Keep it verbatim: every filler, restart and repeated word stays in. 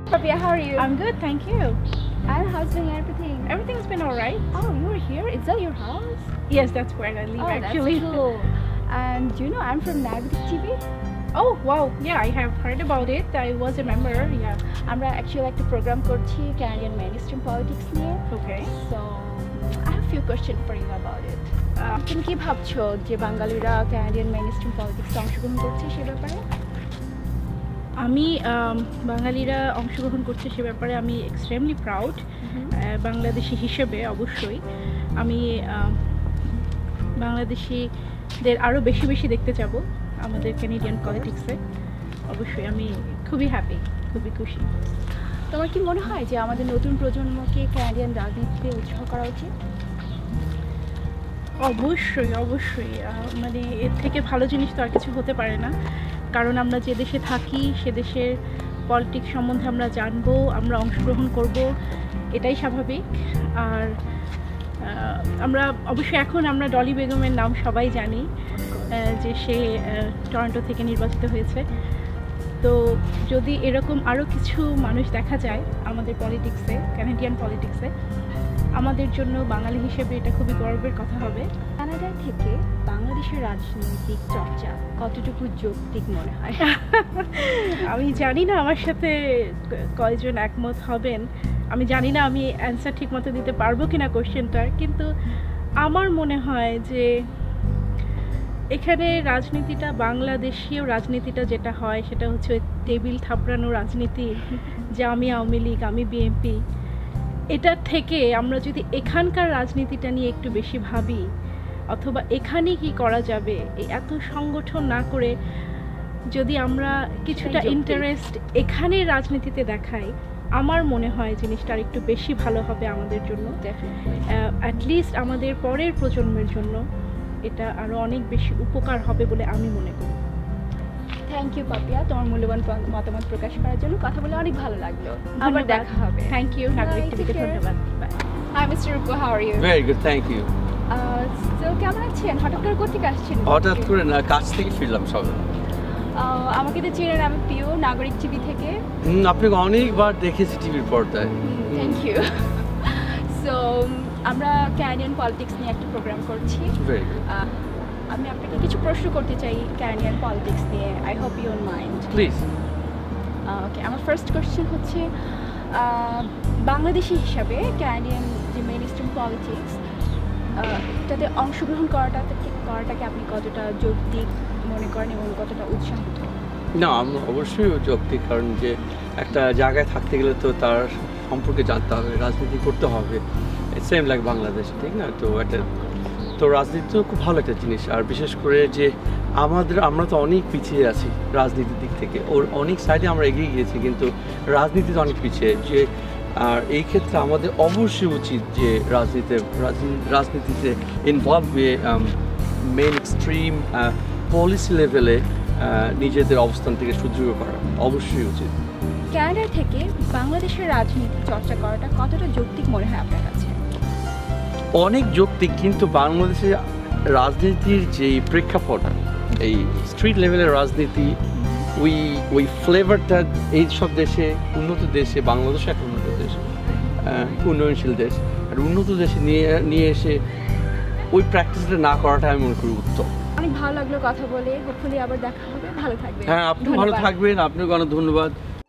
Fabia, how are you? I'm good, thank you. And how's doing everything? Everything's been alright. Oh, you're here? Is that your house? Yes, that's where I live Oh, actually. that's cool. And you know, I'm from Nagrik T V. Oh wow, yeah, I have heard about it. I was a member, yeah. আমরা actually একটা program করছি Canadian mainstream politics নিয়ে. Okay. So I have a few questions for you about it. তুমি কি ভাবছো যে বাঙালিরা Canadian mainstream politics অংশগ্রহণ করছে সে ব্যাপারে? আমি বাঙালিরা অংশগ্রহণ করছে সে ব্যাপারে আমি এক্সট্রিমলি প্রাউড বাংলাদেশি হিসেবে অবশ্যই আমি বাংলাদেশিদের আরও বেশি বেশি দেখতে যাব আমাদের ক্যানাডিয়ান পলিটিক্সে অবশ্যই আমি খুবই হ্যাপি খুবই খুশি তোমার কি মনে হয় যে আমাদের নতুন প্রজন্মকে ক্যানাডিয়ান রাজনীতিতে উৎসাহ করা উচিত অবশ্যই অবশ্যই মানে এর থেকে ভালো জিনিস তো আর কিছু হতে পারে না কারণ আমরা যে দেশে থাকি সে দেশের পলিটিক্স সম্বন্ধে আমরা জানবো আমরা অংশগ্রহণ করব এটাই স্বাভাবিক আর আমরা অবশ্যই এখন আমরা ডলি বেগমের নাম সবাই জানি যে সে টরন্টো থেকে নির্বাচিত হয়েছে তো যদি এরকম আরও কিছু মানুষ দেখা যায় আমাদের পলিটিক্সে ক্যানাডিয়ান পলিটিক্সে আমাদের জন্য বাঙালি হিসেবে এটা খুবই গর্বের কথা হবে কানাডা থেকে বাংলাদেশের রাজনৈতিক চর্চা কতটুকু যৌক্তিক মনে হয় আমি জানি না আমার সাথে কয়জন একমত হবেন আমি জানি না আমি অ্যান্সার ঠিকমতো দিতে পারবো কিনা কোশ্চেনটার কিন্তু আমার মনে হয় যে এখানে রাজনীতিটা বাংলাদেশীয় রাজনীতিটা যেটা হয় সেটা হচ্ছে টেবিল থাপড়ানো রাজনীতি যে আমি আওয়ামী লীগ আমি বিএনপি এটার থেকে আমরা যদি এখানকার রাজনীতিটা নিয়ে একটু বেশি ভাবি অথবা এখানে কি করা যাবে এই এত সংগঠন না করে যদি আমরা কিছুটা ইন্টারেস্ট এখানে রাজনীতিতে দেখাই আমার মনে হয় জিনিসটা আর একটু বেশি ভালো হবে আমাদের জন্য অ্যাটলিস্ট আমাদের পরের প্রজন্মের জন্য এটা আরও অনেক বেশি উপকার হবে বলে আমি মনে করি থ্যাংক ইউ পাপিয়া তোমার মূল্যবান মতামত প্রকাশ করার জন্য কথা বলে অনেক ভালো লাগলো আবার দেখা হবে থ্যাংক ইউ নাগরিক টিভিকে ধন্যবাদ bye hi mister Rupu how are you very good thank you so কেমন আছেন হঠাৎ করে কোথা থেকে আসছেন হঠাৎ করে না কাজ থেকে ফিরলাম সবে আমাকে তো চেনেন আমি পিও নাগরিক টিভি থেকে হুম আপনাকে অনেকবার দেখেছি টিভির পর্দায় থ্যাংক ইউ সো আমরা ক্যানাডিয়ান পলিটিক্স নিয়ে একটা প্রোগ্রাম করছি ভেরি গুড আমি আপনাকে কিছু প্রশ্ন করতে চাই ক্যানাডিয়ান পলিটিক্স নিয়ে I hope you don't mind please okay আমার ফার্স্ট কোশ্চেন হচ্ছে বাংলাদেশি হিসাবে ক্যানাডিয়ান যে মেইনস্ট্রিম পলিটিক্স এটাতে অংশগ্রহণ করাটা করাটাকে আপনি কতটা যৌক্তিক মনে করেন এবং কতটা উৎসাহিত না আমি অবশ্যই যৌক্তিক কারণ যে একটা জায়গায় থাকতে গেলে তো তার সম্পর্কে জানতে হবে রাজনীতি করতে হবে সেম লাইক বাংলাদেশ ঠিক না তো একটা তো রাজনীতি তো খুব ভালো একটা জিনিস আর বিশেষ করে যে আমাদের আমরা তো অনেক পিছিয়ে আছি রাজনীতির দিক থেকে ওর অনেক সাইডে আমরা এগিয়ে গিয়েছি কিন্তু রাজনীতিতে অনেক পিছিয়ে যে আর এই ক্ষেত্রে আমাদের অবশ্যই উচিত যে রাজনীতিতে রাজনীতিতে ইনভলভ হয়ে মেইন এক্সট্রিম পলিসি লেভেলে নিজেদের অবস্থান থেকে সুদৃঢ় করা অবশ্যই উচিত ক্যানাডা থেকে বাংলাদেশের রাজনীতি চর্চা করাটা কতটা যৌক্তিক মনে হয় আপনার কাছে অনেক যৌক্তিক কিন্তু বাংলাদেশের রাজনীতির যে প্রেক্ষাপট এই স্ট্রিট লেভেলের রাজনীতি ওই ওই ফ্লেভারটা এই সব দেশে উন্নত দেশে বাংলাদেশ একটা উন্নত দেশ উন্নয়নশীল দেশ আর উন্নত দেশে নিয়ে নিয়ে এসে ওই প্র্যাকটিসটা না করাটা আমি মনে করি উত্তম অনেক ভালো লাগলো কথা বলে হোপফুলি আবার দেখা হবে ভালো থাকবেন হ্যাঁ আপনি ভালো থাকবেন আপনাকে অনেক ধন্যবাদ